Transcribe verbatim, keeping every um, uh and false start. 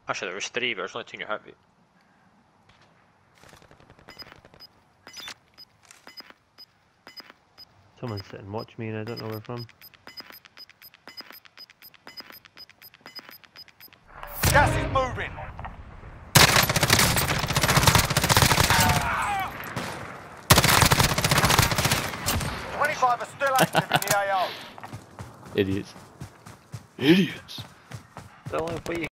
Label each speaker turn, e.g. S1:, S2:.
S1: Actually, there was three, but there's only two in your heartbeat.
S2: Someone's sitting watch me and I don't know where from.
S3: Gas is moving. twenty-five are still active in the A O.
S4: Idiots. Idiots.
S1: The only way